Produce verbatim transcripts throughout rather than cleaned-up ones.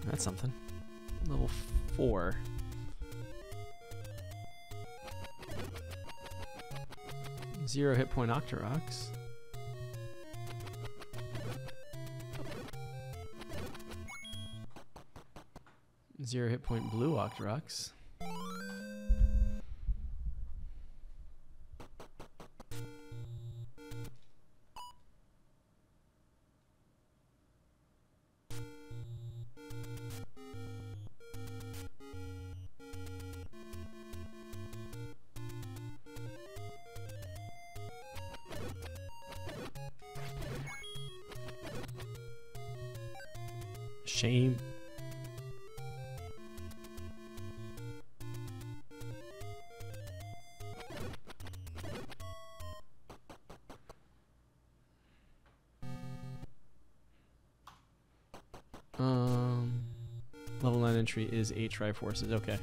that's something. Level four. Zero hit point Octoroks. Zero hit point blue Octoroks. Shame. Um, level nine entry is eight Triforces. Okay.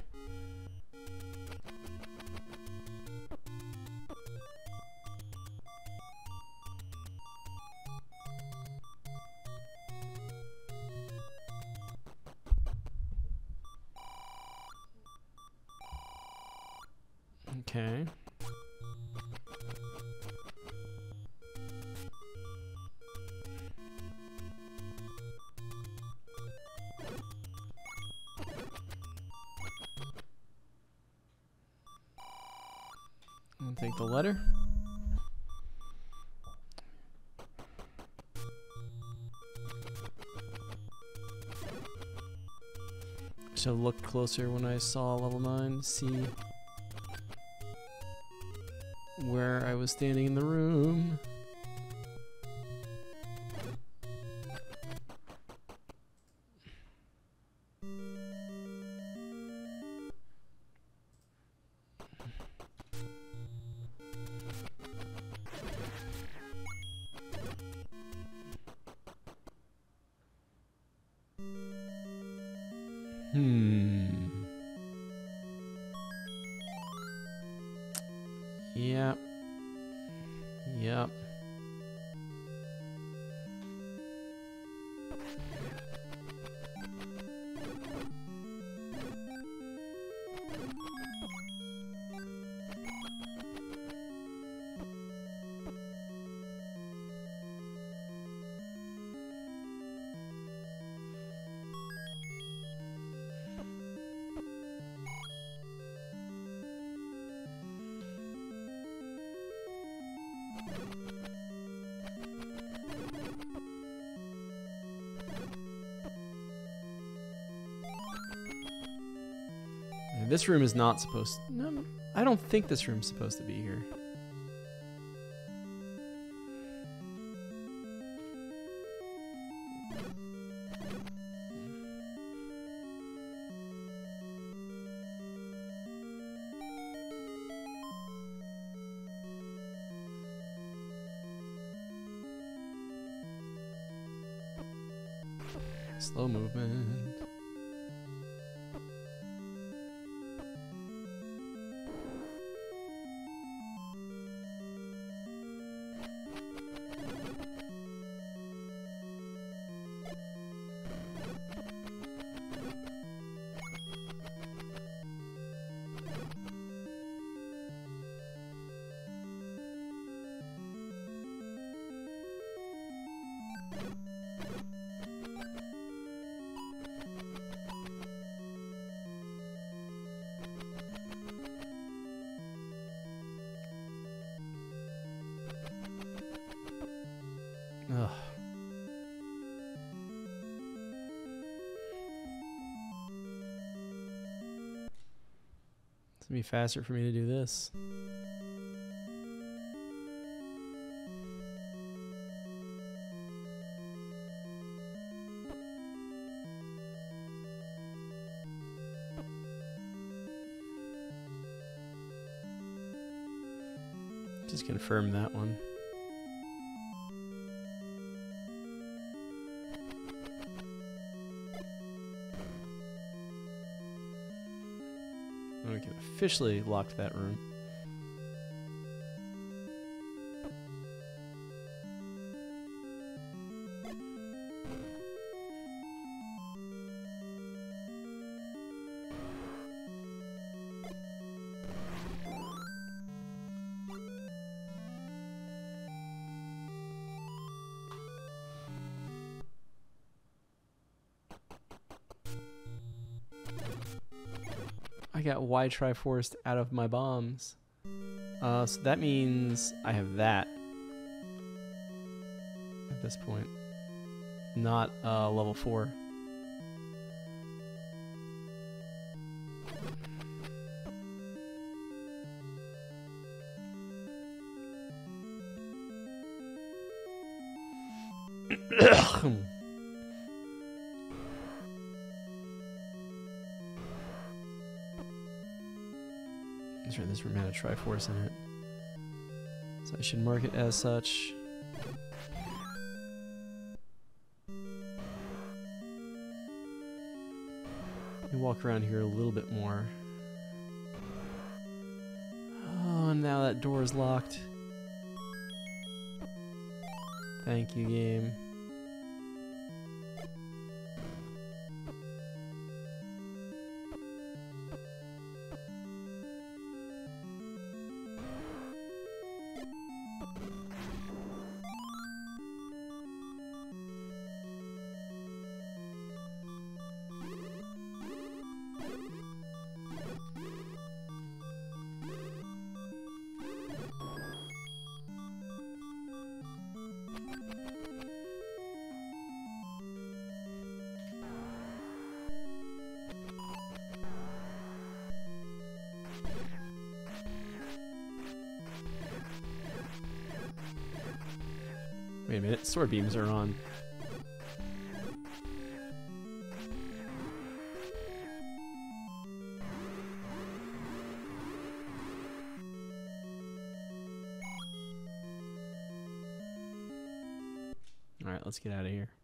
Okay. I'll take the letter. So look closer when I saw level nine, see where I was standing in the room. Hmm. Yep. Yep. This room is not supposed to, no, I don't think this room's supposed to be here. Slow movement. Ugh. It's gonna be faster for me to do this. Just confirm that one. We can officially lock that room. got Y Triforced out of my bombs. Uh, so that means I have that at this point. Not uh, level four. That's right, this room had a Triforce in it. So I should mark it as such. Let me walk around here a little bit more. Oh, now that door is locked. Thank you, game. Wait a minute, sword beams are on. Alright, let's get out of here.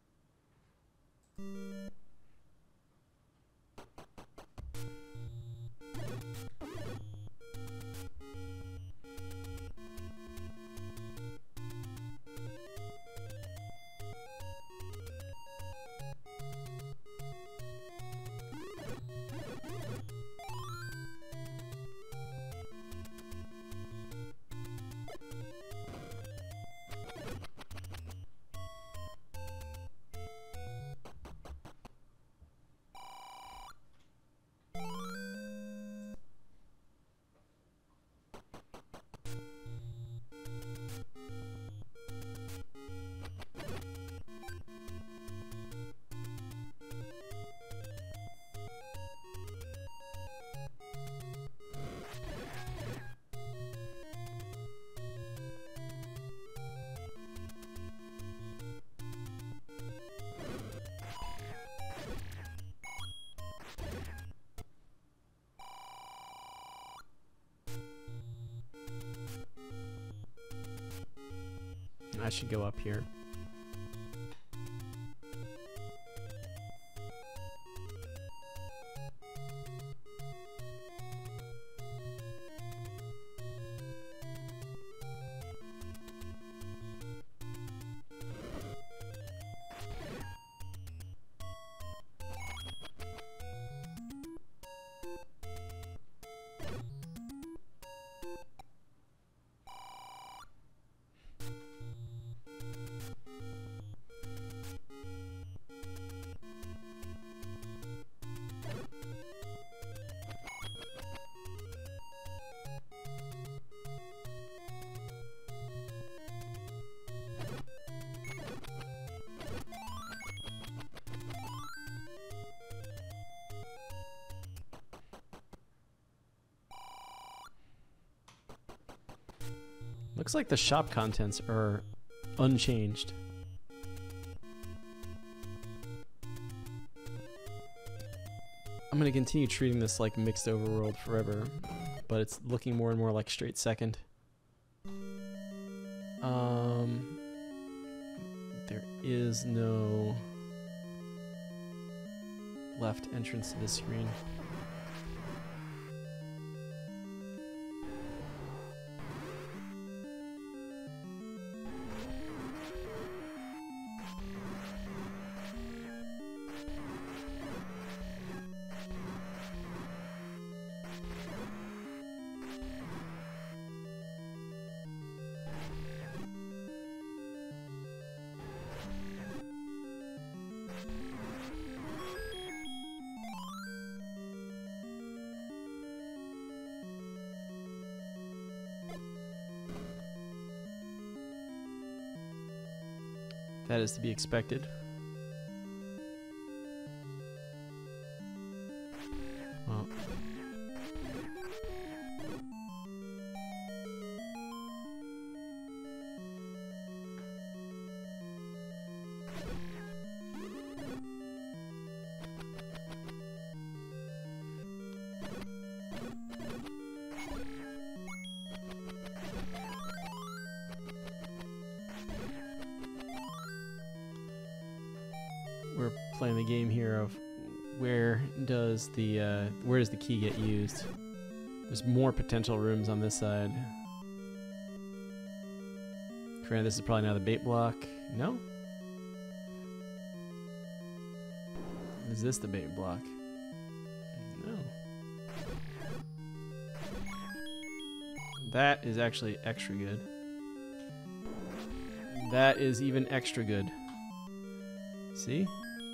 I should go up here. Looks like the shop contents are unchanged. I'm gonna continue treating this like mixed overworld forever, but it's looking more and more like straight second. Um, there is no left entrance to this screen. That is to be expected. Well. We're playing the game here of where does the uh, where does the key get used? There's more potential rooms on this side. Granted, this is probably now the bait block. No? Is this the bait block? No. That is actually extra good. That is even extra good. See?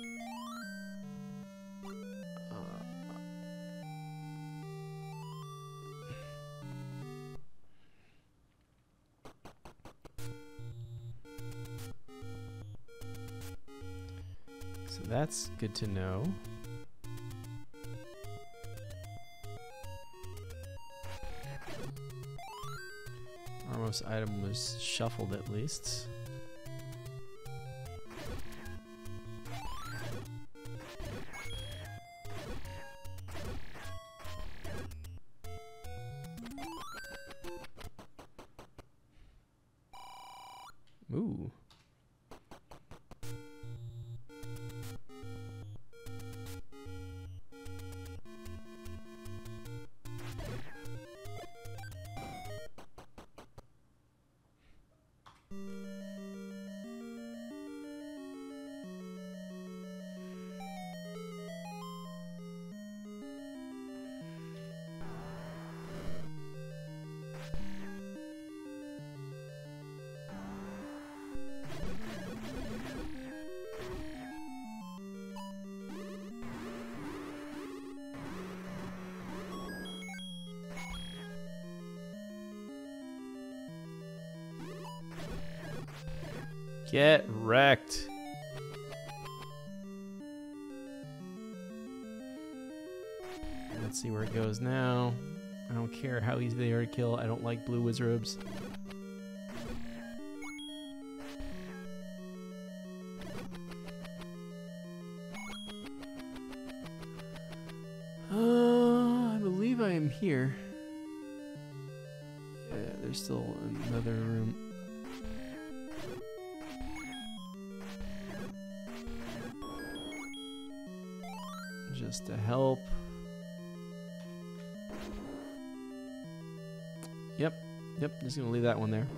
So that's good to know. Our most item was shuffled at least. Ooh. Get wrecked. Let's see where it goes now. I don't care how easy they are to kill. I don't like blue wizards. Uh, I believe I am here. Yeah, there's still another room. Just to help. Yep, yep, just gonna leave that one there.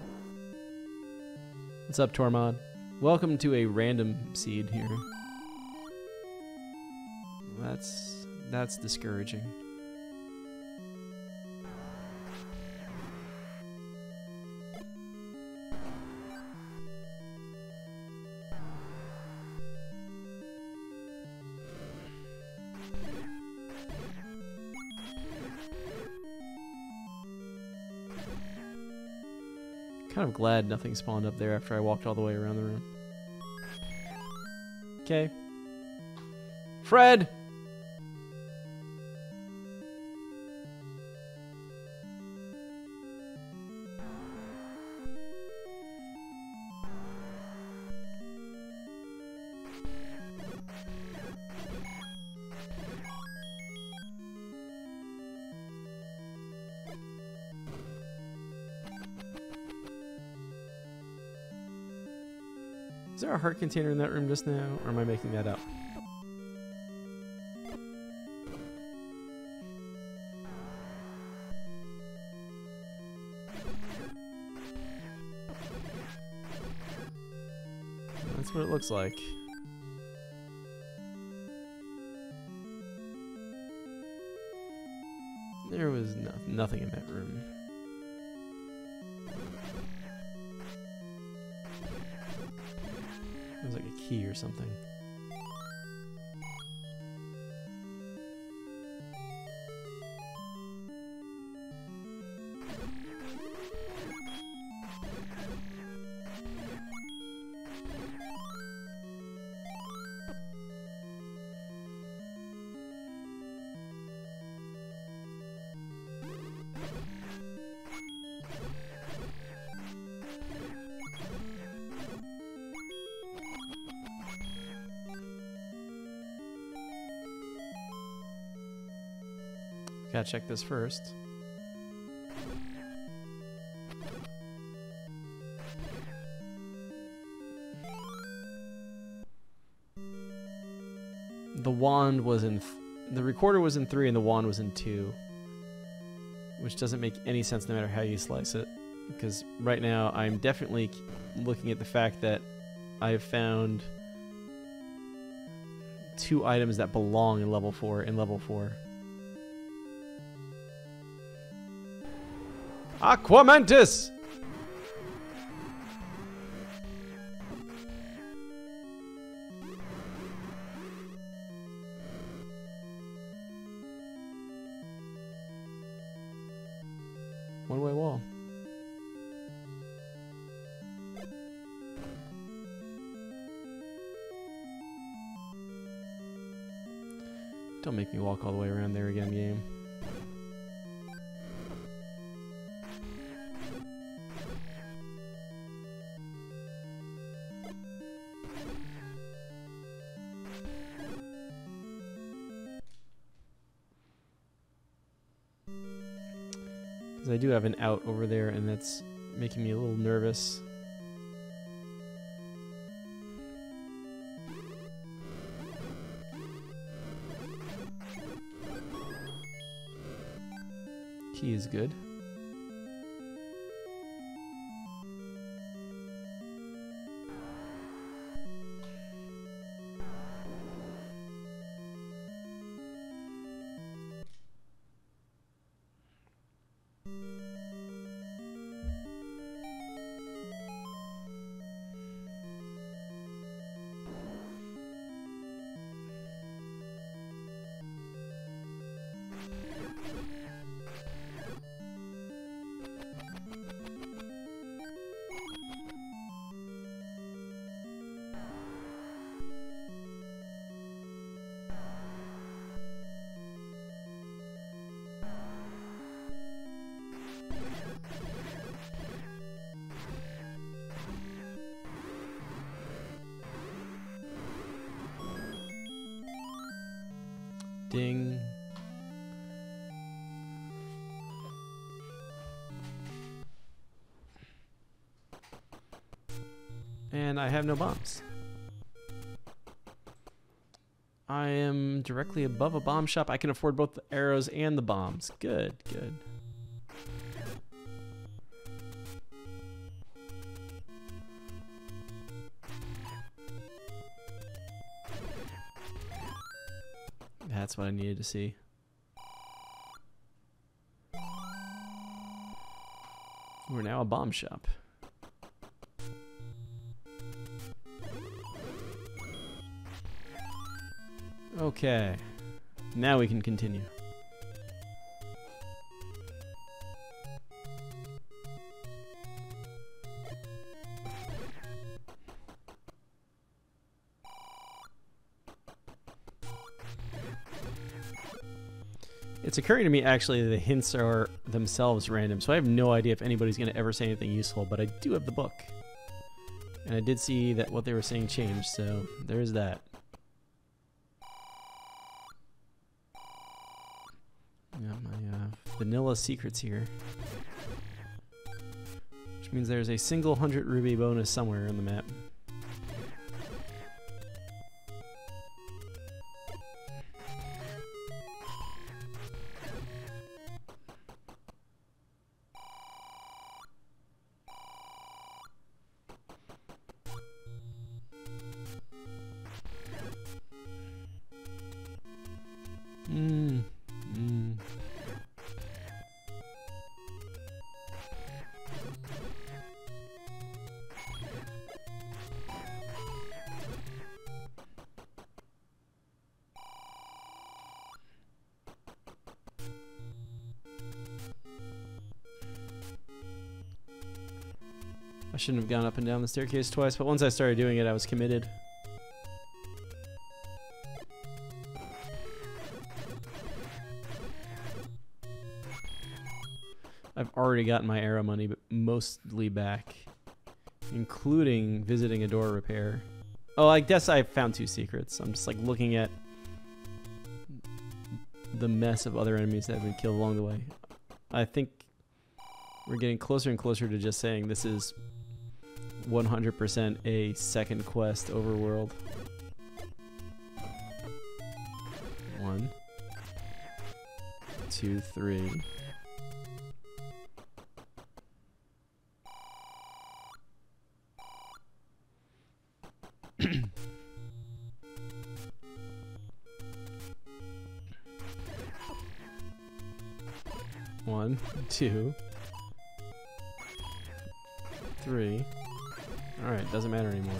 What's up, Tormod? Welcome to a random seed here. That's that's discouraging. Kind of glad nothing spawned up there after I walked all the way around the room. Okay. Fred! Is there a heart container in that room just now, or am I making that up? That's what it looks like. There was no nothing in that room. It was like a key or something. Gotta check this first. The wand was in... Th the recorder was in three and the wand was in two. Which doesn't make any sense no matter how you slice it. Because right now I'm definitely looking at the fact that I've found two items that belong in level four in level four. Aquamentus! One-way wall. Don't make me walk all the way around there again, game. Because I do have an out over there, and that's making me a little nervous. Key is good. Ding. And I have no bombs. I am directly above a bomb shop. I can afford both the arrows and the bombs. Good, good. That's what I needed to see. We're now a bomb shop. Okay. Now we can continue. It's occurring to me actually that the hints are themselves random, so I have no idea if anybody's going to ever say anything useful, but I do have the book. And I did see that what they were saying changed, so there's that. Got my uh, vanilla secrets here. Which means there's a single hundred ruby bonus somewhere on the map. Mm. Mm. I shouldn't have gone up and down the staircase twice, but once I started doing it, I was committed. I've already gotten my arrow money, but mostly back, including visiting a door repair. Oh, I guess I found two secrets. I'm just like looking at the mess of other enemies that have been killed along the way. I think we're getting closer and closer to just saying this is one hundred percent a second quest overworld. One, two, three. One, two, three. Alright, doesn't matter anymore.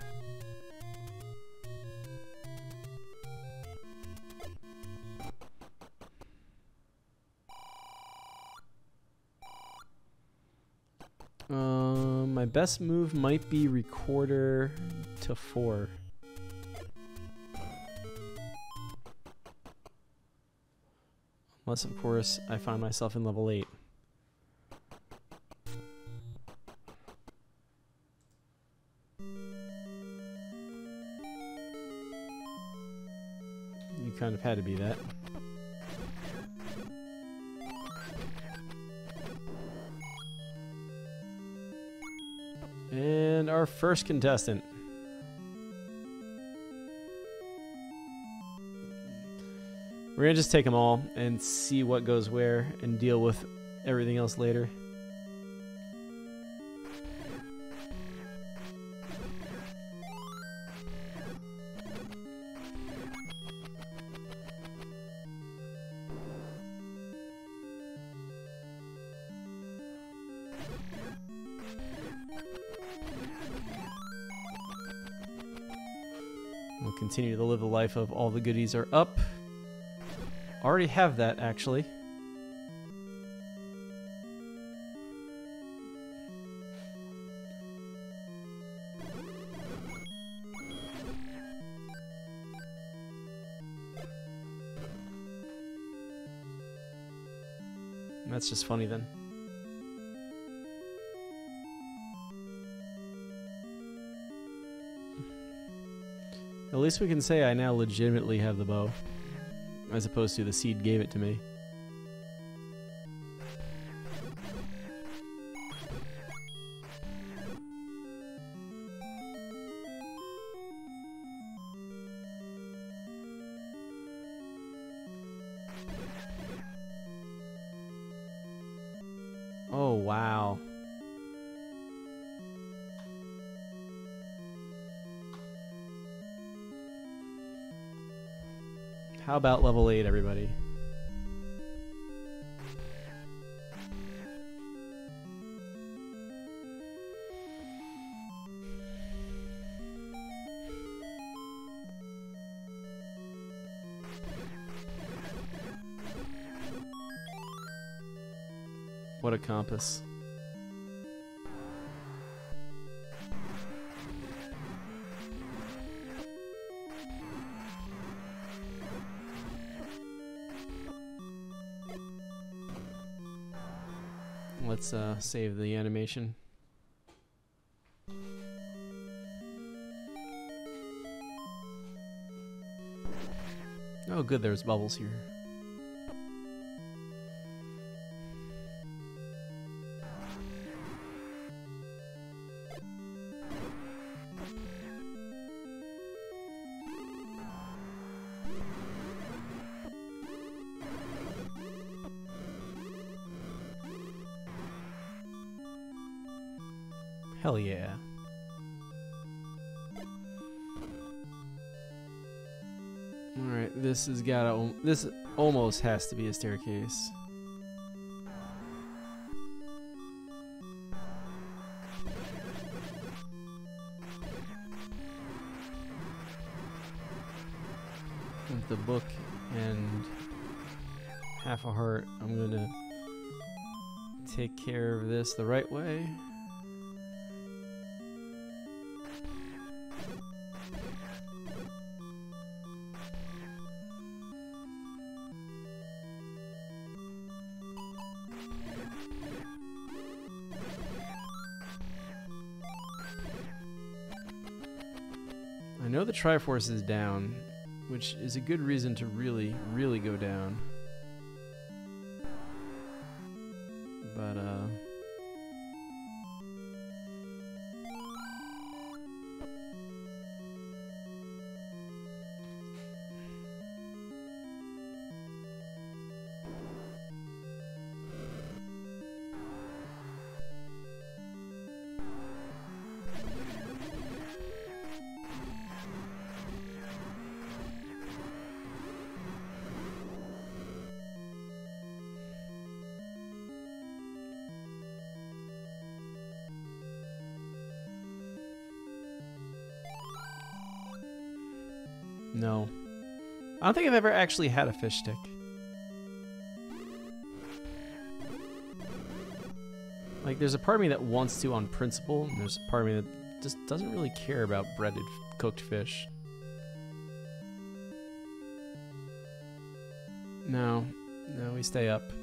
Um, my best move might be recorder to four. Unless, of course, I find myself in level eight. You kind of had to be that. And our first contestant. We're gonna just take them all and see what goes where and deal with everything else later. We'll continue to live the life of all the goodies are up. Already have that, actually. That's just funny then. At least we can say I now legitimately have the bow, as opposed to the seed gave it to me. Oh, wow. How about level eight, everybody? What a compass. Let's uh, save the animation. Oh good, there's bubbles here. Hell yeah. Alright, this has gotta, this almost has to be a staircase. With the book and half a heart, I'm gonna take care of this the right way. I know the Triforce is down, which is a good reason to really, really go down. No. I don't think I've ever actually had a fish stick. Like, there's a part of me that wants to on principle, and there's a part of me that just doesn't really care about breaded, cooked fish. No. No, we stay up.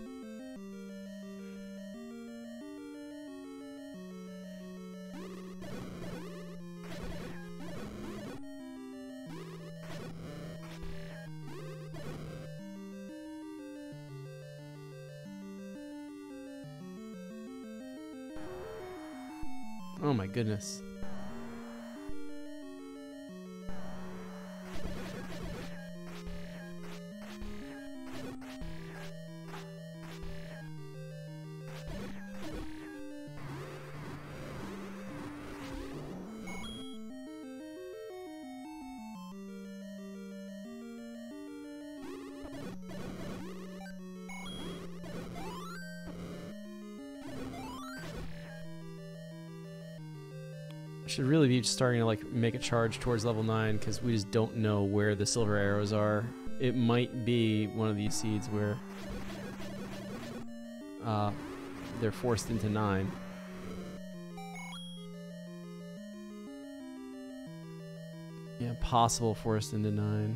Oh my goodness. Should really be starting to like make a charge towards level nine because we just don't know where the silver arrows are. It might be one of these seeds where uh, they're forced into nine. Yeah, possible forced into nine.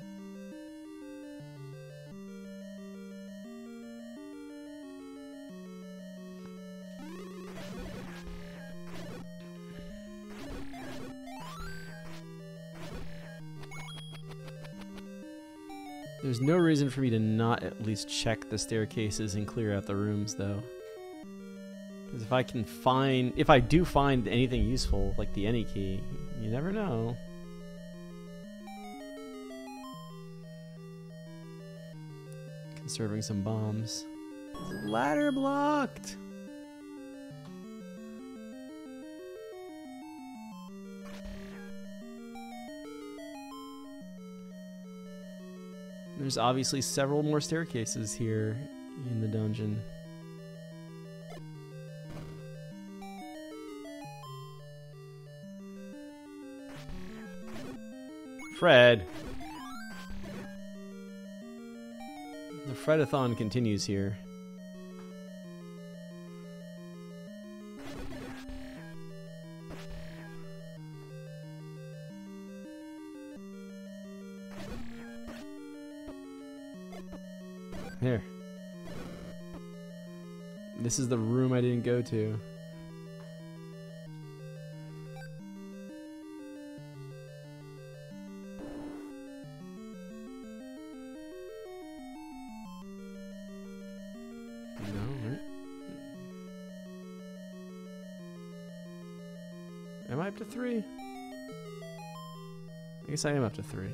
There's no reason for me to not at least check the staircases and clear out the rooms, though. Because if I can find... If I do find anything useful, like the any key, you never know. Conserving some bombs. Ladder blocked! There's obviously several more staircases here in the dungeon. Fred! The Fredathon continues here. Here. This is the room I didn't go to. No, right? Am I up to three? I guess I am up to three.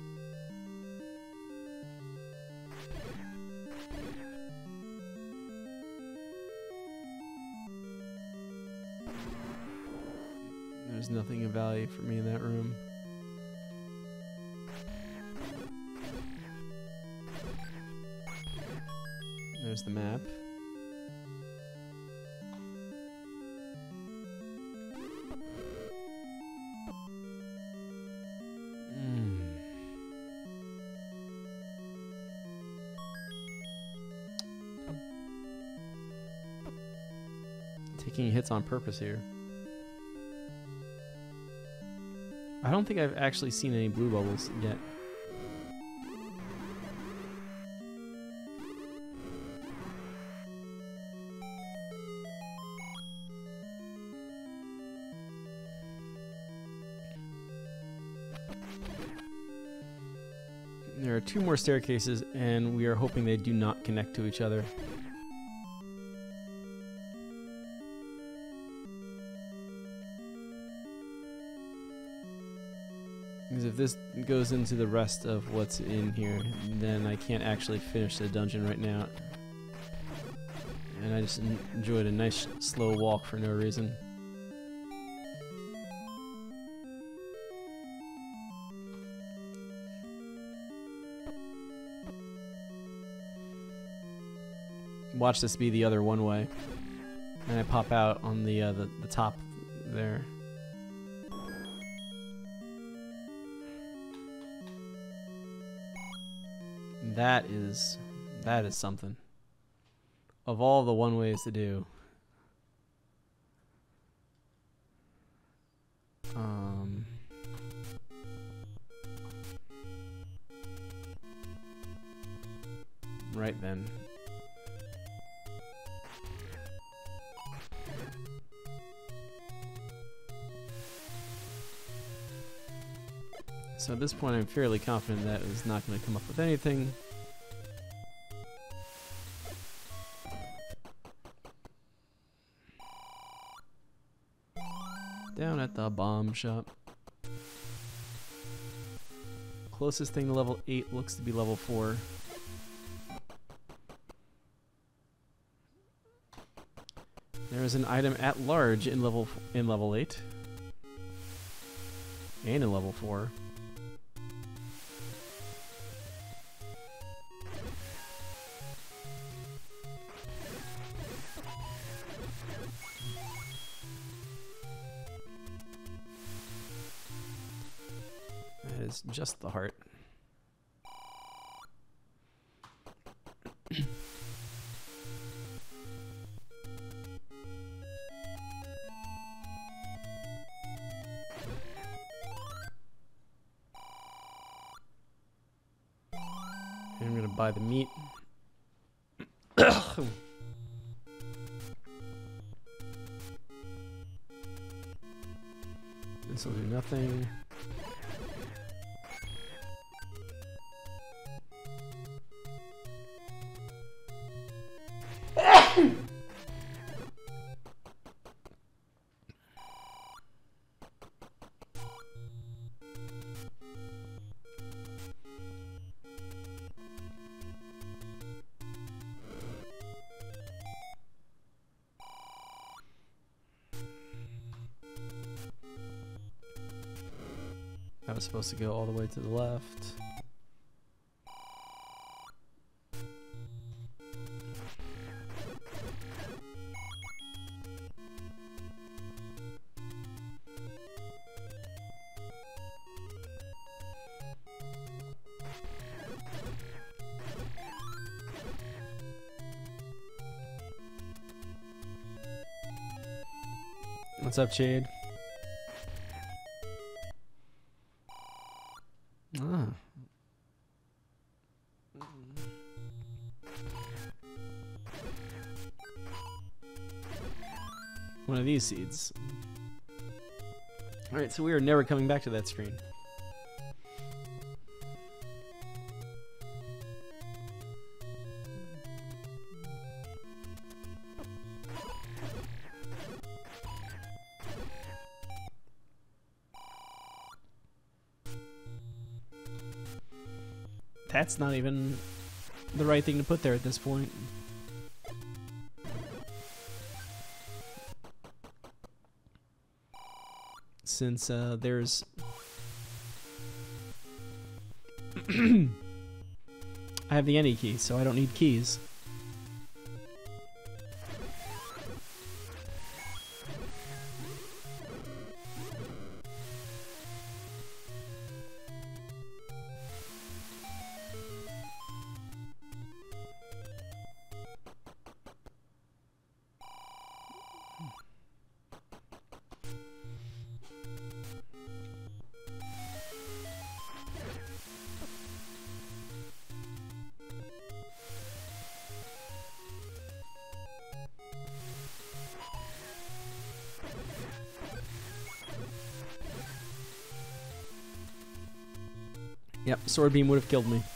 There's nothing of value for me in that room. There's the map. Mm. Taking hits on purpose here. I don't think I've actually seen any blue bubbles yet. There are two more staircases, and we are hoping they do not connect to each other. Because if this goes into the rest of what's in here, then I can't actually finish the dungeon right now. And I just enjoyed a nice slow walk for no reason. Watch this be the other one way. And I pop out on the, uh, the, the top there. That is, that is something. Of all the one ways to do. Um... Right then. So at this point I'm fairly confident that it's not going to come up with anything. Down at the bomb shop. Closest thing to level eight looks to be level four. There is an item at large in level in level eight, and in level four. That is just the heart. I'm gonna buy the meat. This will do nothing. I was supposed to go all the way to the left. What's up, Chade? Ah. One of these seeds. Alright, so we are never coming back to that screen. That's not even the right thing to put there at this point. Since uh, there's... I have the any key, so I don't need keys. Yep, sword beam would have killed me.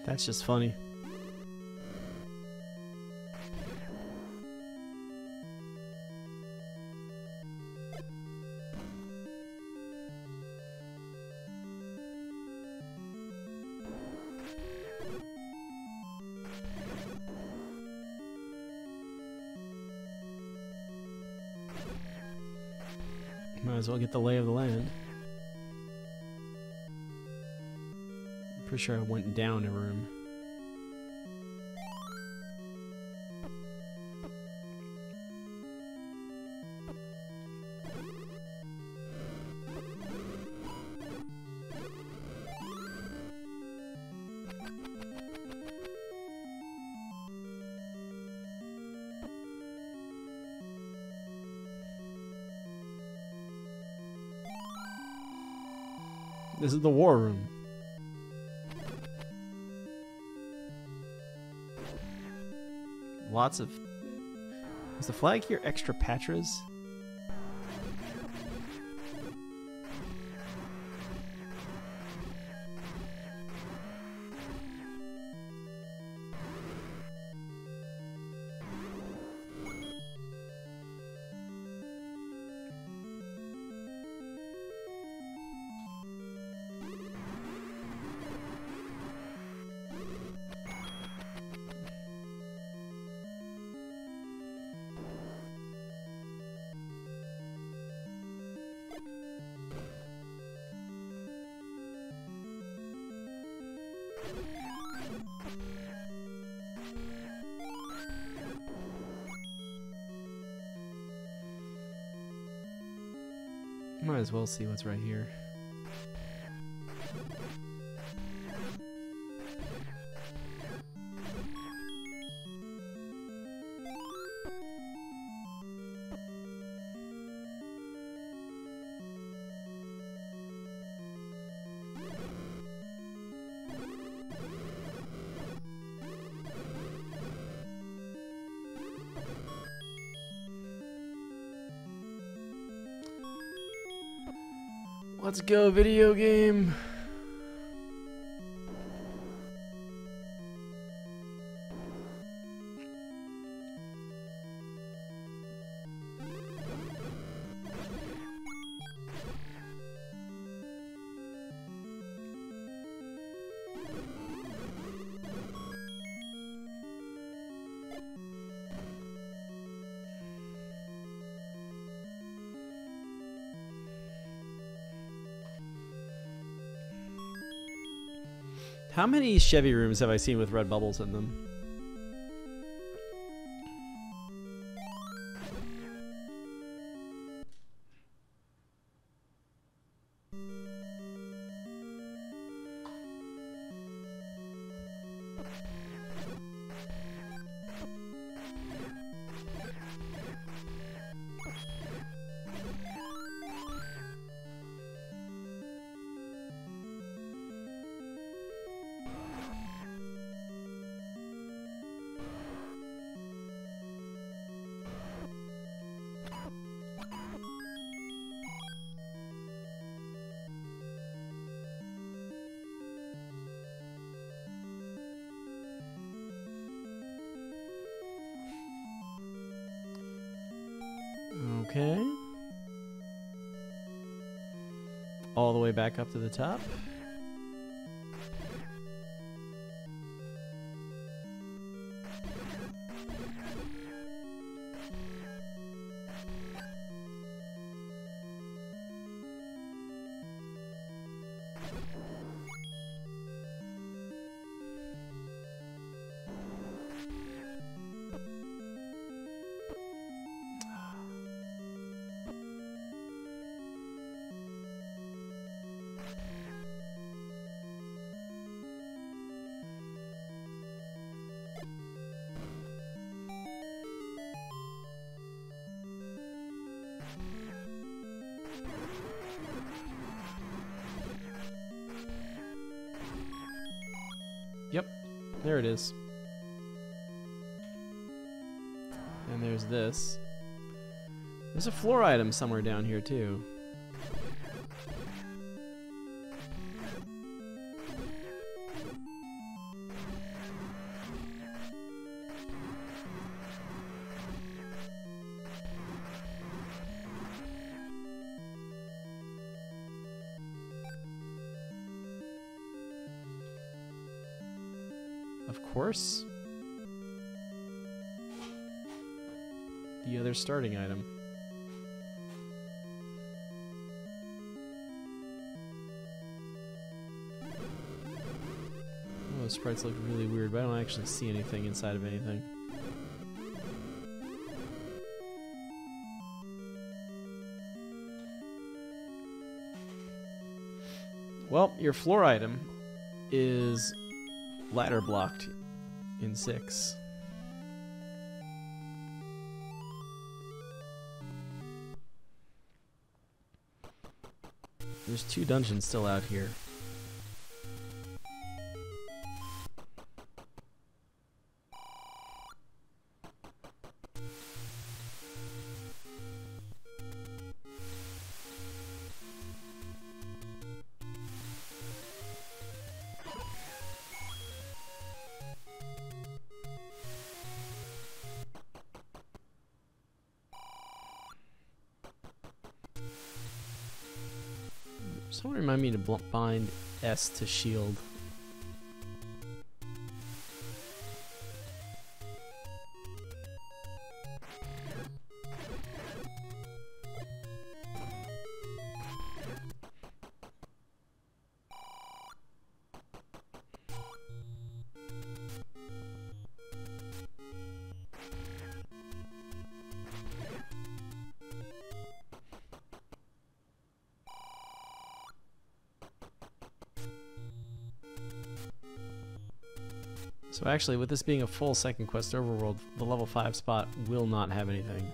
That's just funny. Might as well get the lay of the land. Pretty sure I went down a room. This is the war room. Lots of... Is the flag here extra patras? Might as well see what's right here. Let's go, video game. How many Chevy rooms have I seen with red bubbles in them? Okay. All the way back up to the top. Yep, there it is. And there's this. There's a floor item somewhere down here too. Of course. The other starting item. Oh, the sprites look really weird, but I don't actually see anything inside of anything. Well, your floor item is ladder blocked in six. There's two dungeons still out here. Someone remind me to bl bind S to shield. So actually, with this being a full second quest overworld, the level five spot will not have anything.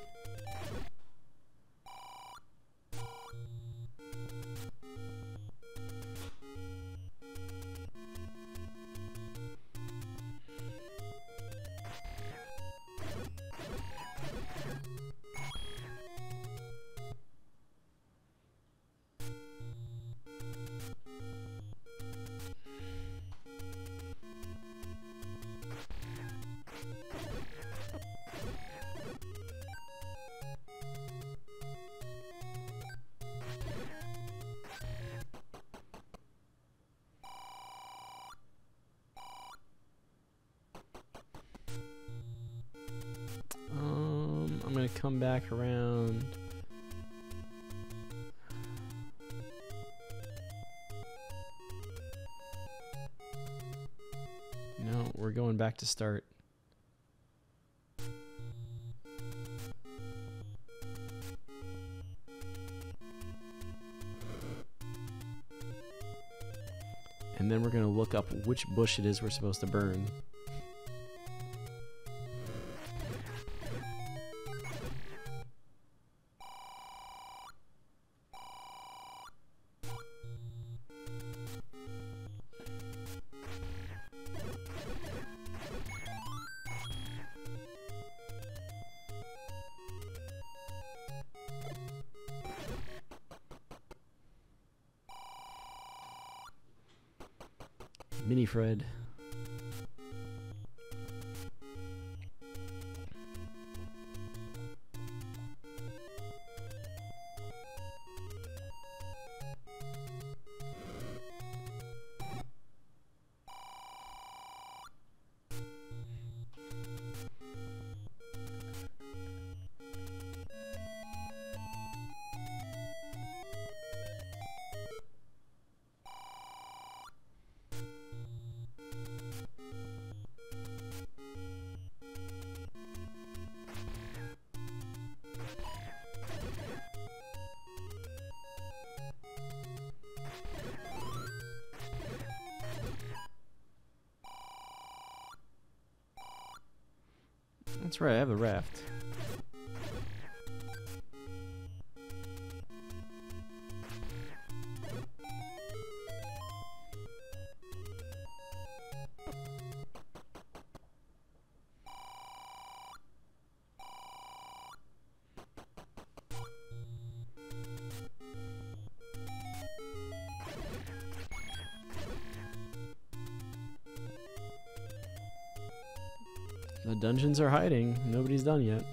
I'm gonna come back around. No, we're going back to start. And then we're gonna look up which bush it is we're supposed to burn. Mini Fred. That's right, I have a raft. The dungeons are hiding. Nobody's done yet.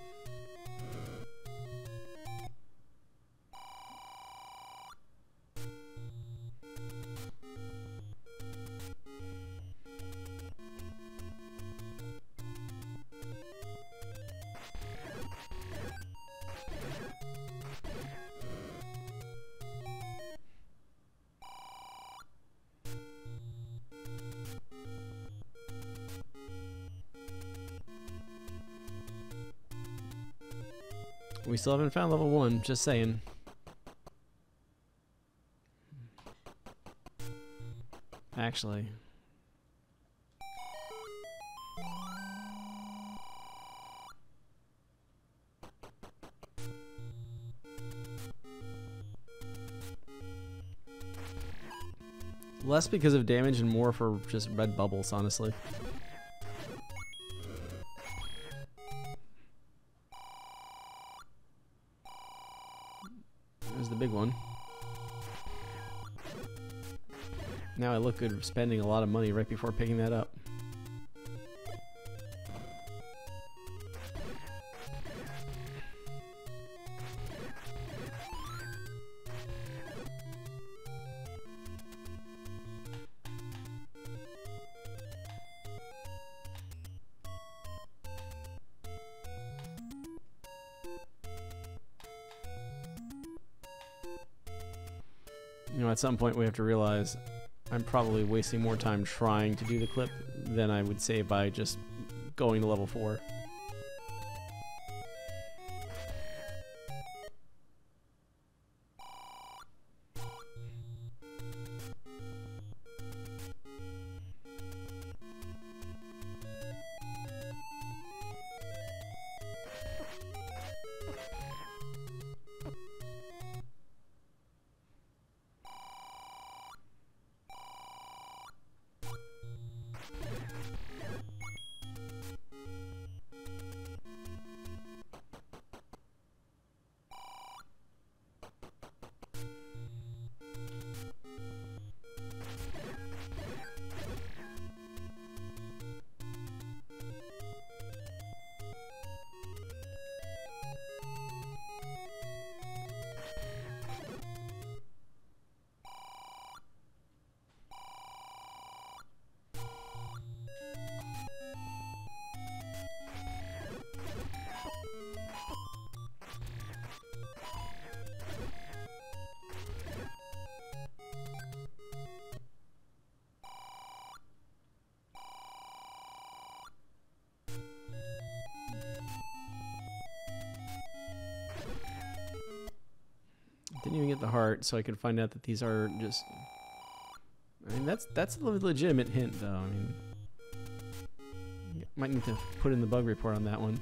We still haven't found level one, just saying. Actually. Less because of damage and more for just red bubbles, honestly. There's the big one. Now I look good spending a lot of money right before picking that up. You know, at some point we have to realize I'm probably wasting more time trying to do the clip than I would say by just going to level four. Didn't even get the heart, so I could find out that these are just... I mean, that's that's a legitimate hint, though. I mean, might need to put in the bug report on that one.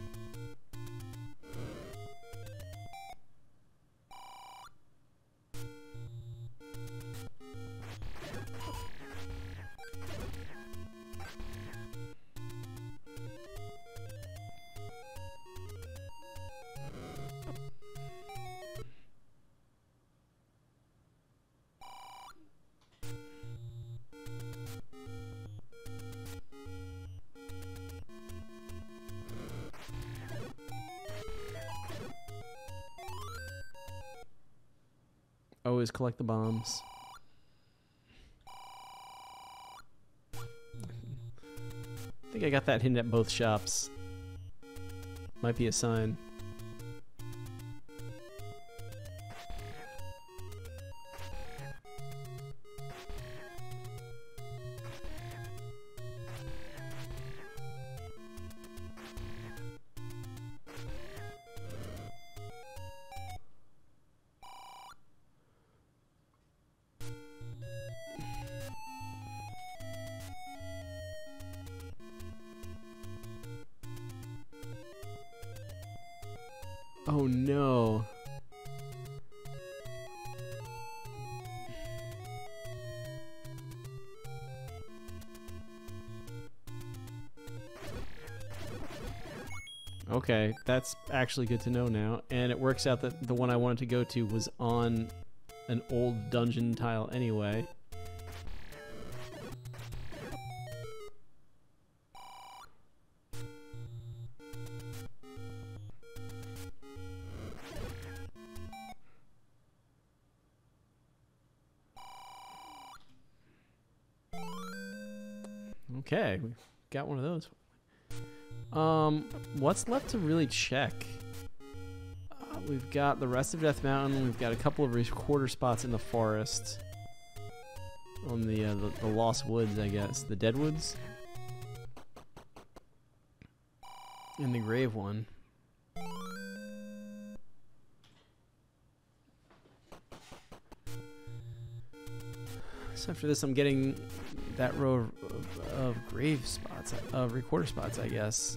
Always collect the bombs. I think I got that hint at both shops. Might be a sign. Oh no. Okay, that's actually good to know now. And it works out that the one I wanted to go to was on an old dungeon tile anyway. Okay, we got one of those. Um, what's left to really check? Uh, we've got the rest of Death Mountain. We've got a couple of recorder spots in the forest. On the, uh, the, the Lost Woods, I guess. The Dead Woods? And the Grave one. So after this, I'm getting that row of, of, of grave spots, of recorder spots, I guess.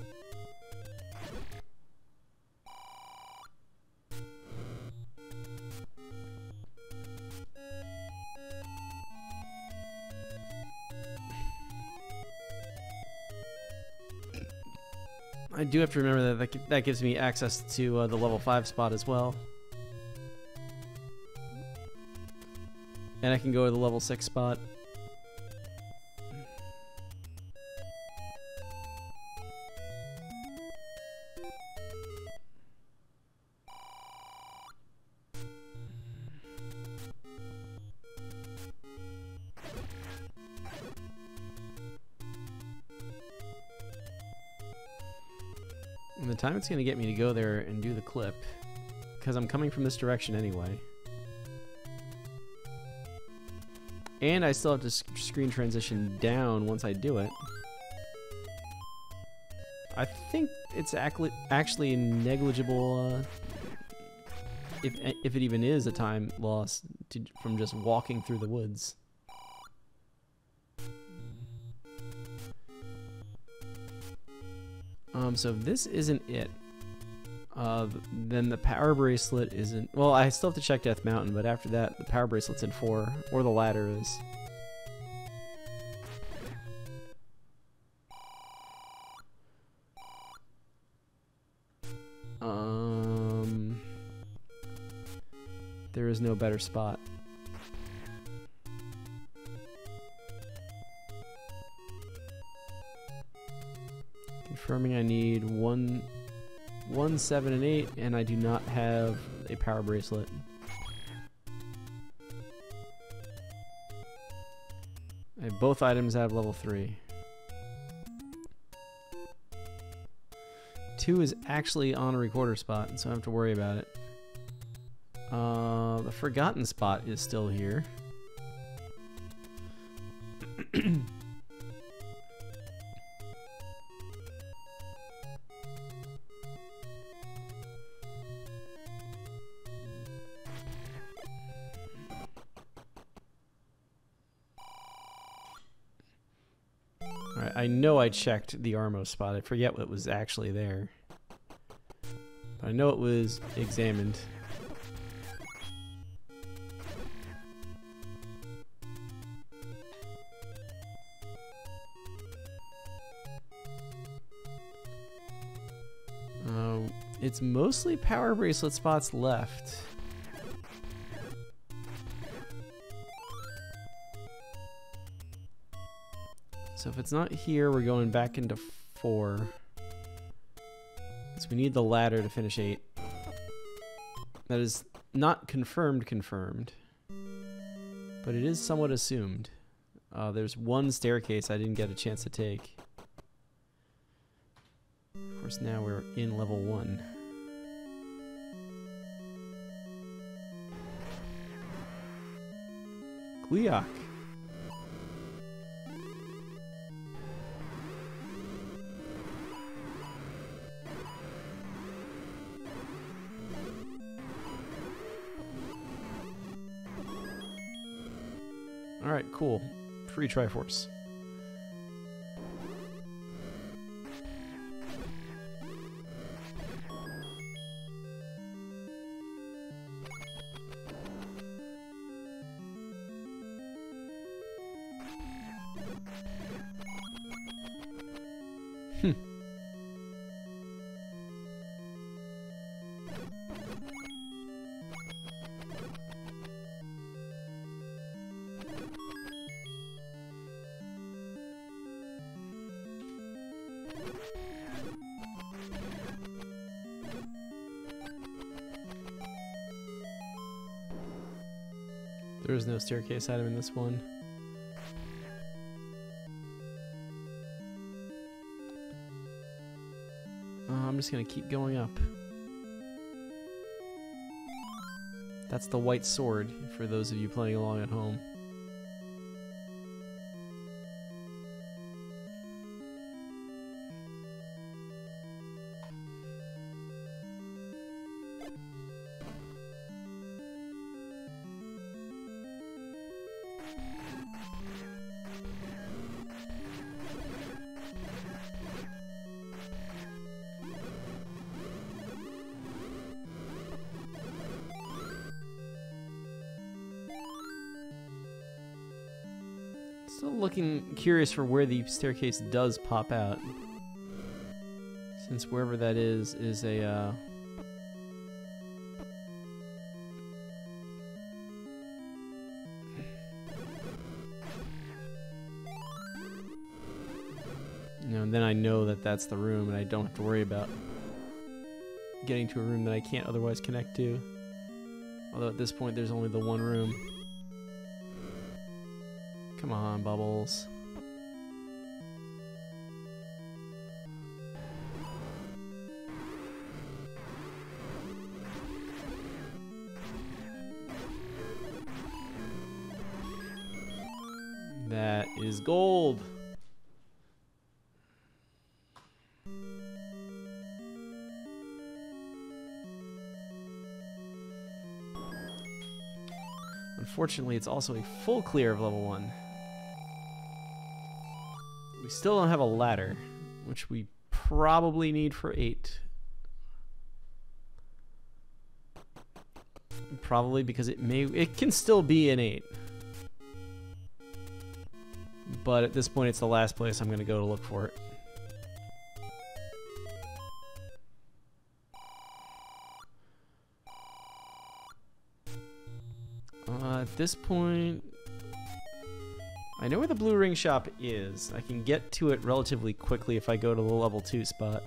I do have to remember that that, that gives me access to uh, the level five spot as well. And I can go to the level six spot. And the time it's going to get me to go there and do the clip, because I'm coming from this direction anyway. And I still have to sc screen transition down once I do it. I think it's actually actually negligible, uh, if if it even is a time loss to, from just walking through the woods. Um, so if this isn't it, uh, then the power bracelet isn't... Well, I still have to check Death Mountain, but after that, the power bracelet's in four, or the ladder is. Um, there is no better spot. Confirming I need one, one, seven, and eight, and I do not have a power bracelet. I have both items out of level three. Two is actually on a recorder spot, so I don't have to worry about it. Uh, the forgotten spot is still here. Alright, I know I checked the Armo spot. I forget what was actually there. But I know it was examined. Uh, it's mostly power bracelet spots left. So if it's not here, we're going back into four. So we need the ladder to finish eight. That is not confirmed confirmed, but it is somewhat assumed. Uh, there's one staircase I didn't get a chance to take. Of course, now we're in level one. Gleeok. Alright, cool. Free Triforce. Hmm. There is no staircase item in this one. Uh, I'm just gonna keep going up. That's the white sword, for those of you playing along at home. Still looking curious for where the staircase does pop out. Since wherever that is, is a, uh... you know, and then I know that that's the room and I don't have to worry about getting to a room that I can't otherwise connect to. Although at this point there's only the one room. Come on, Bubbles. That is gold. Unfortunately, it's also a full clear of level one. We still don't have a ladder, which we probably need for eight. Probably because it may, it can still be an eight. But at this point, it's the last place I'm going to go to look for it. Uh, at this point, I know where the blue ring shop is. I can get to it relatively quickly if I go to the level two spot.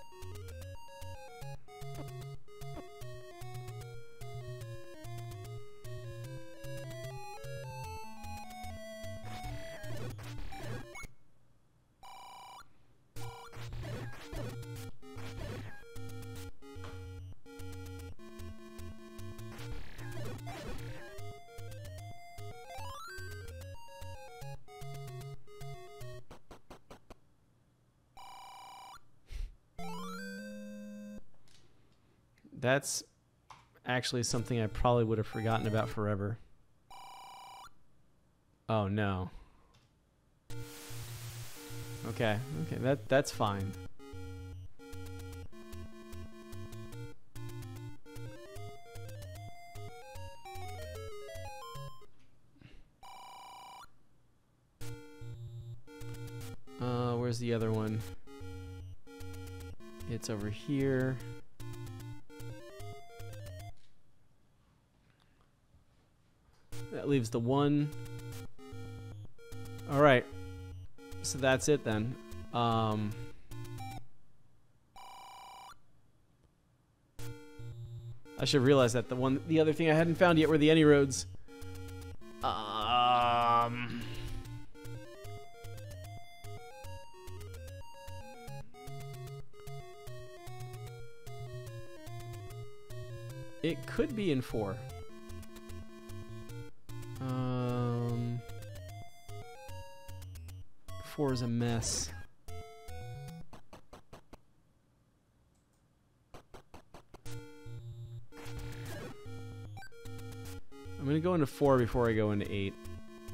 That's actually something I probably would have forgotten about forever. Oh no. Okay, okay, that that's fine. Uh, where's the other one? It's over here. That leaves the one. All right. So that's it then. Um, I should realize that the one, the other thing I hadn't found yet were the any roads. Um, it could be in four. Um, four is a mess. I'm gonna go into four before I go into eight.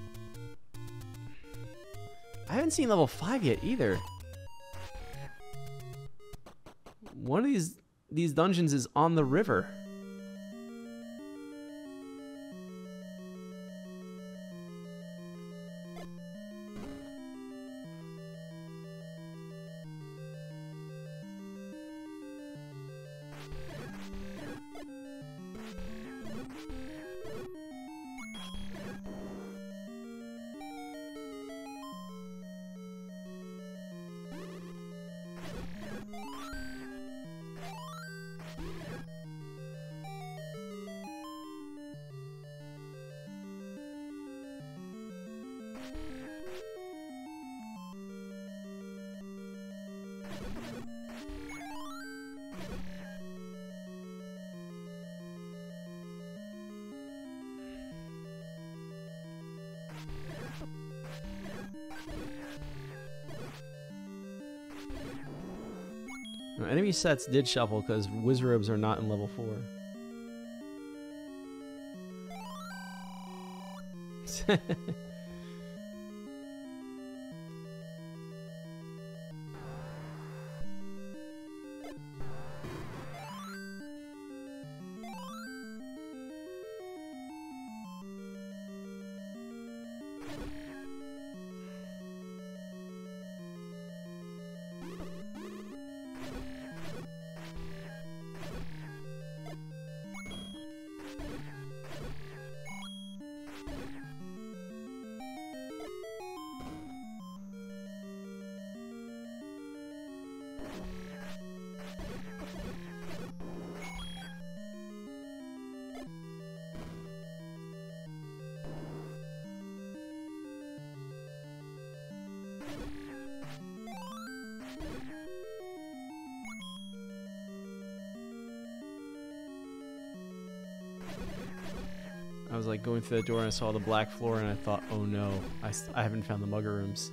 I haven't seen level five yet either. One of these these dungeons is on the river. No, enemy sets did shuffle because Wizrobes are not in level four. I was like going through the door and I saw the black floor and I thought, oh no, I, s I haven't found the mugger rooms.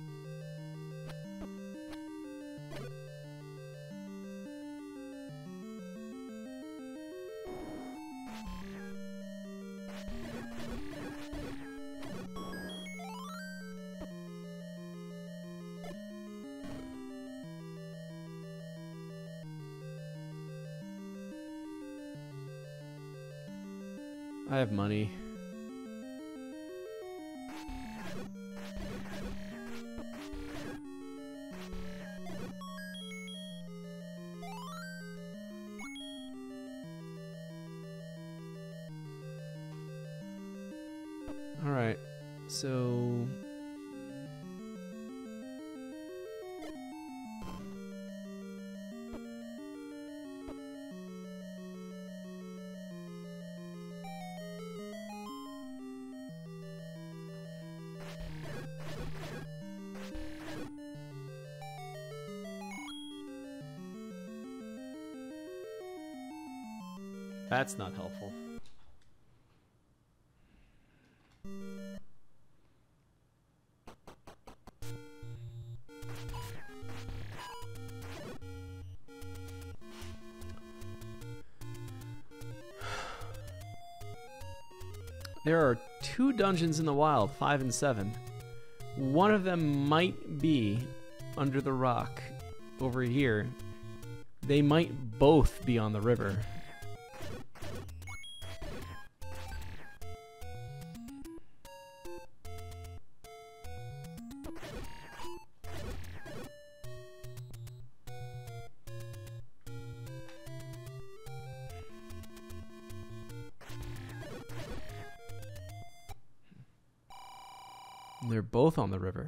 I have money. All right, so that's not helpful. There are two dungeons in the wild, five and seven. One of them might be under the rock over here. They might both be on the river. They're both on the river.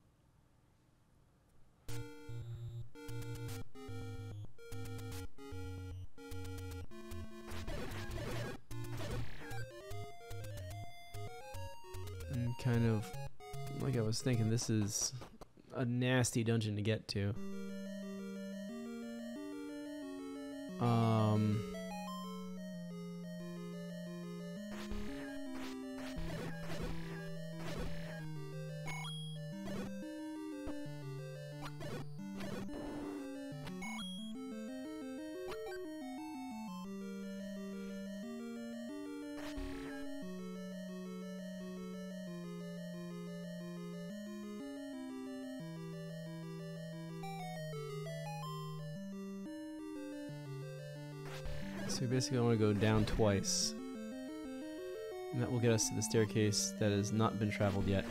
And kind of, like I was thinking, this is a nasty dungeon to get to. Um... So we basically want to go down twice. And that will get us to the staircase that has not been traveled yet.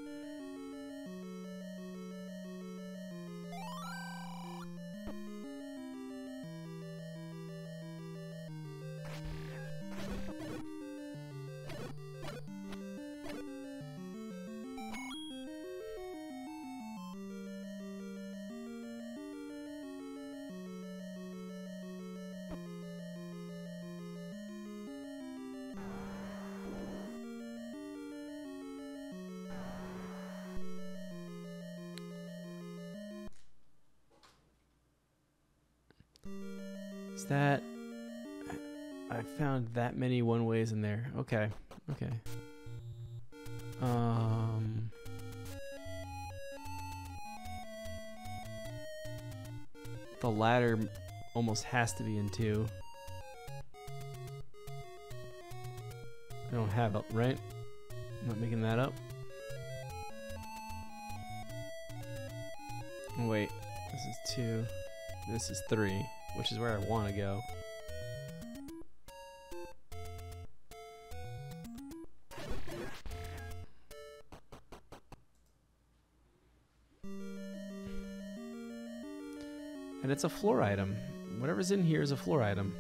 Is that... I found that many one ways in there. Okay. Okay. Um... The ladder almost has to be in two. I don't have it, right? I'm not making that up. Oh, wait. This is two. This is three, which is where I want to go. And it's a floor item. Whatever's in here is a floor item.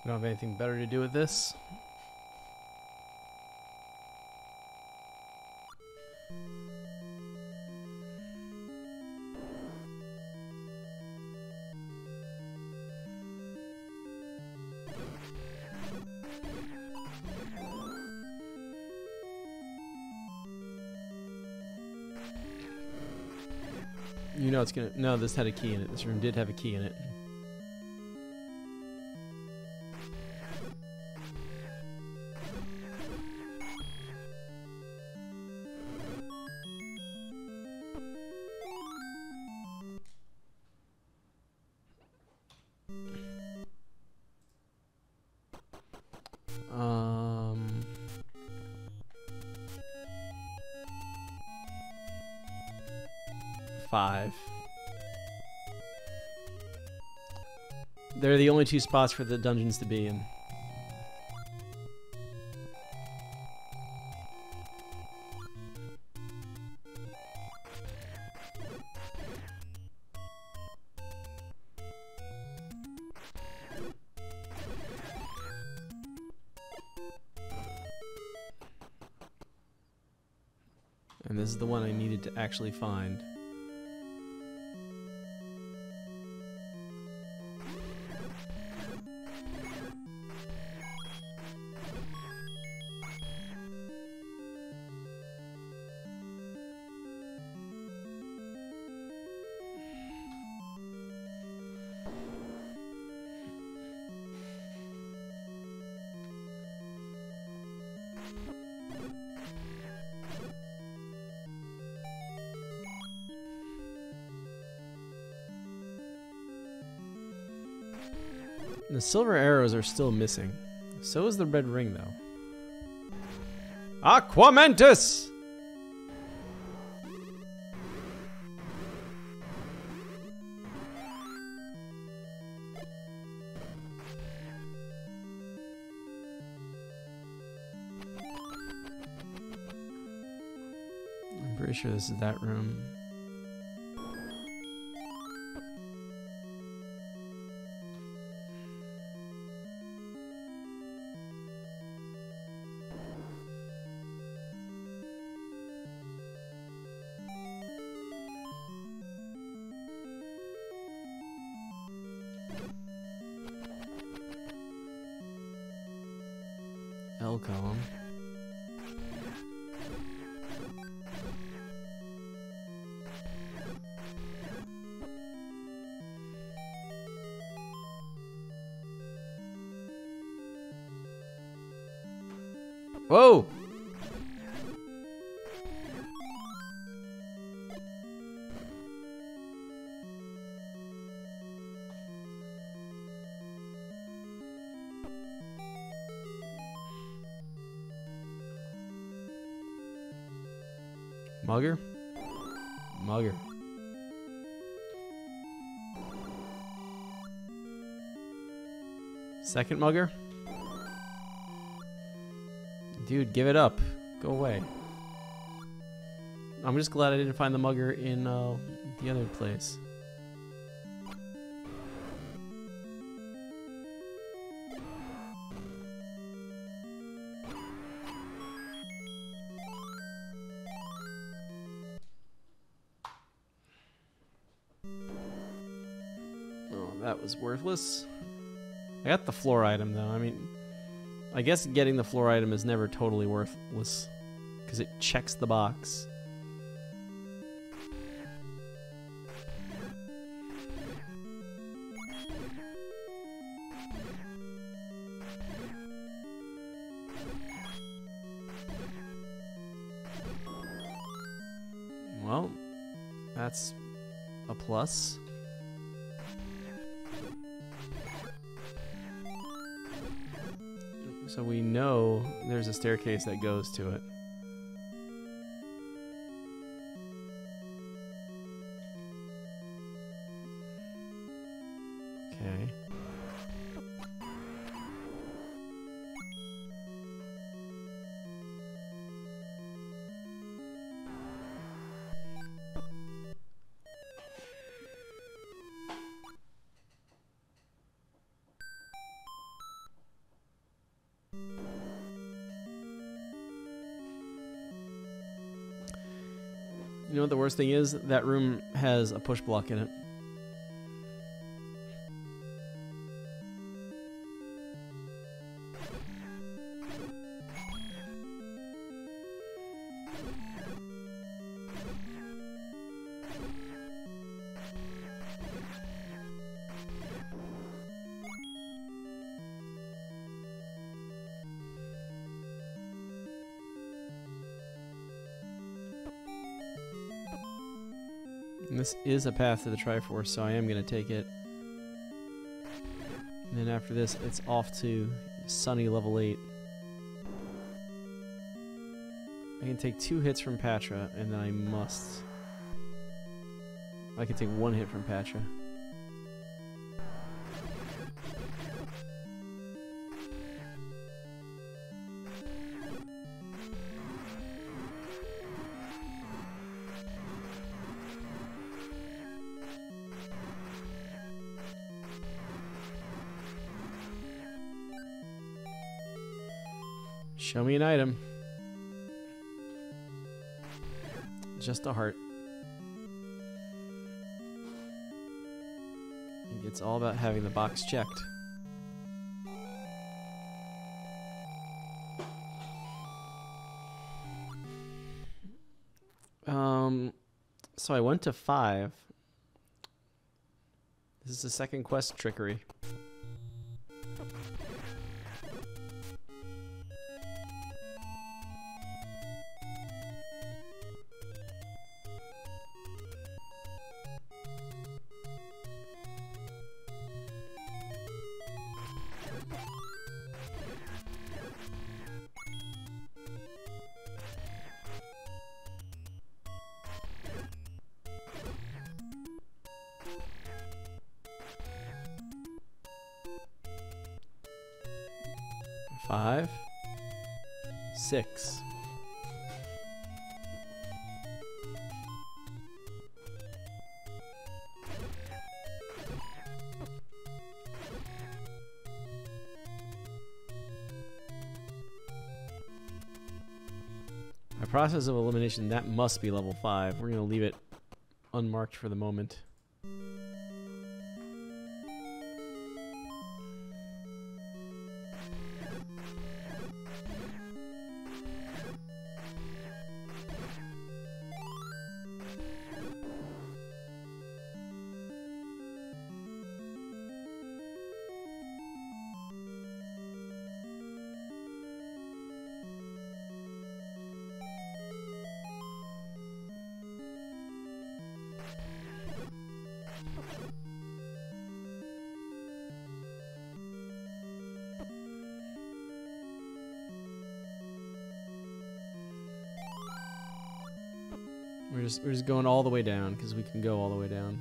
We don't have anything better to do with this. You know it's gonna... No, this had a key in it. This room did have a key in it. Um... Five. They're the only two spots for the dungeons to be in. And this is the one I needed to actually find. The silver arrows are still missing. So is the red ring, though. Aquamentus! I'm pretty sure this is that room. L column. Whoa! Mugger? Mugger. Second mugger? Dude, give it up. Go away. I'm just glad I didn't find the mugger in uh, the other place. That was worthless. I got the floor item though. I mean, I guess getting the floor item is never totally worthless because it checks the box. Well, that's a plus. So we know there's a staircase that goes to it. Okay. You know what the worst thing is? That room has a push block in it. And this is a path to the Triforce, so I am going to take it. And then after this, it's off to Sunny level eight. I can take two hits from Patra, and then I must... I can take one hit from Patra. Show me an item. Just a heart. It's all about having the box checked. Um, so I went to five. This is the second quest, Trickery. Five, six. My process of elimination, that must be level five. We're going to leave it unmarked for the moment. We're just, we're just going all the way down, because we can go all the way down.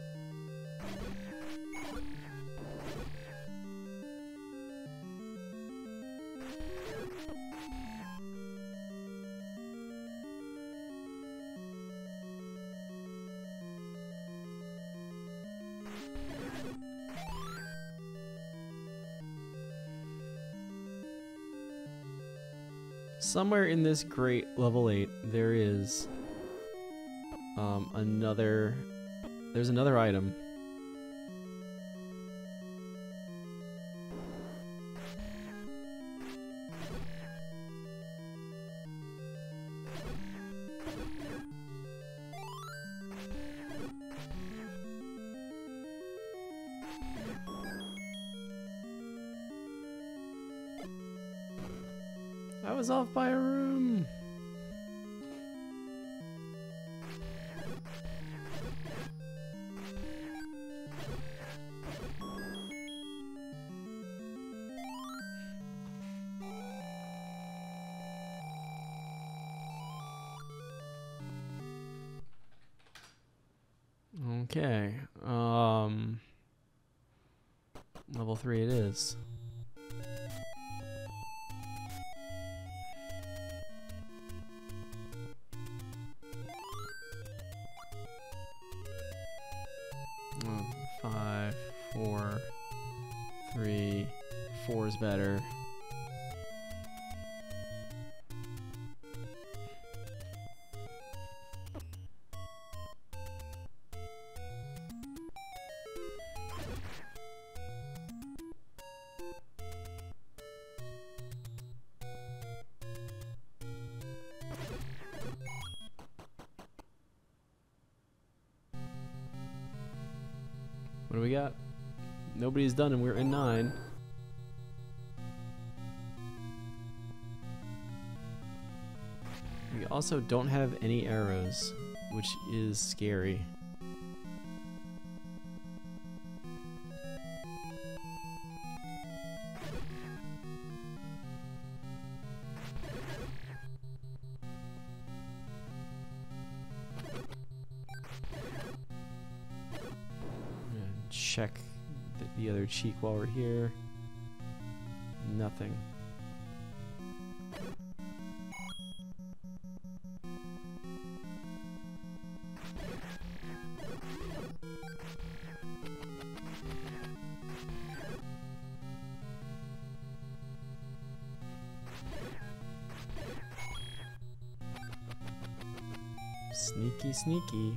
Somewhere in this great level eight, there is... Um, another... There's another item. I was off by a room. Okay, um, level three it is. Oh, five, four, three, four is better. What do we got? Nobody's done and we're in nine. We also don't have any arrows, which is scary. Check the, the other cheek while we're here. Nothing. Sneaky, sneaky.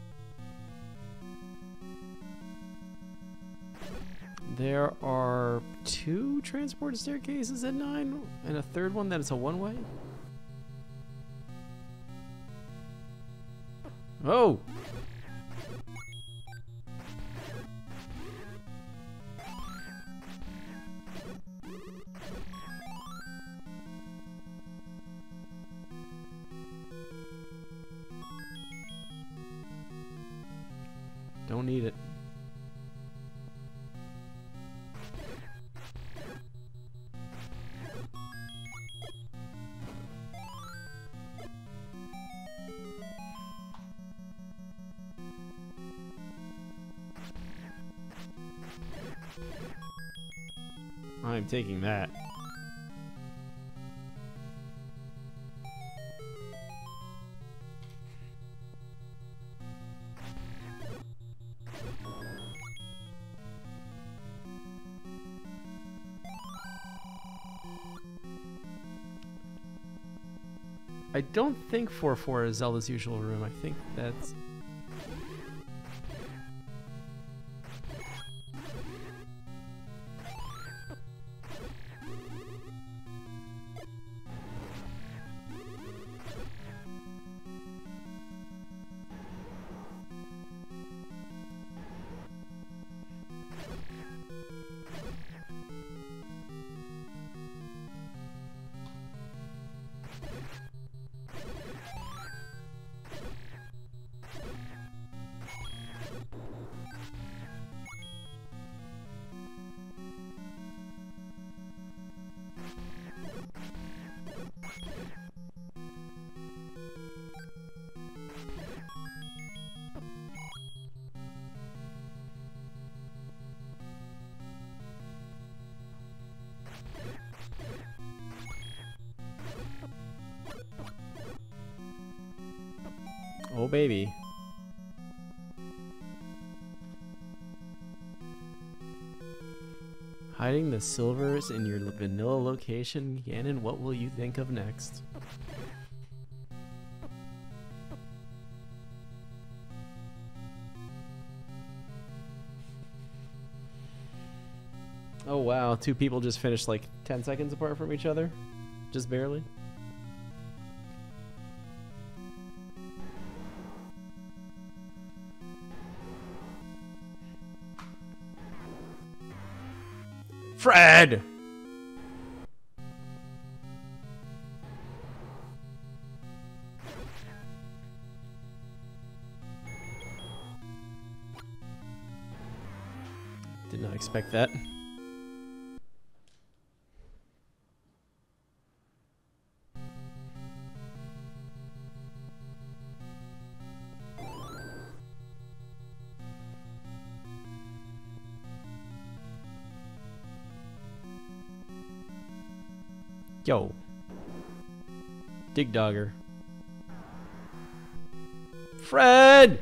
There are two transport staircases at nine, and a third one that is a one-way. Oh! Don't need it. I'm taking that. I don't think four four is Zelda's usual room. I think that's... Oh, baby. Hiding the silvers in your vanilla location, Ganon, what will you think of next? Oh wow, two people just finished like ten seconds apart from each other? Just barely? Fred! Did not expect that. Yo. Dig Dogger. Fred!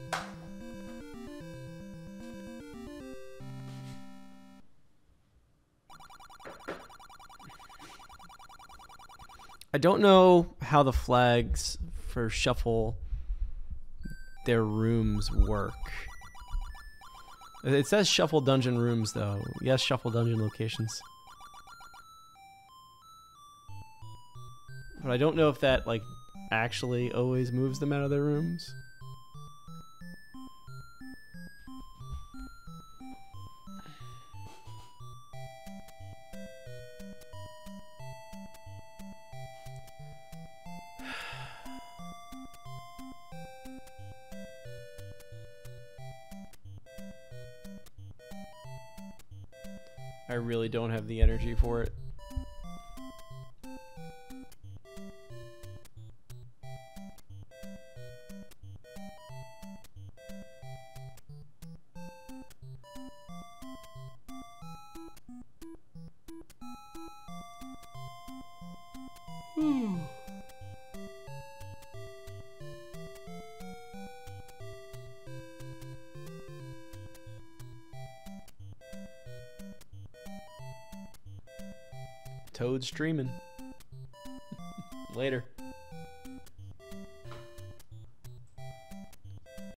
I don't know how the flags for shuffle their rooms work. It says shuffle dungeon rooms though. Yes, shuffle dungeon locations. But I don't know if that, like, actually always moves them out of their rooms. I really don't have the energy for it. Toad streaming. Later.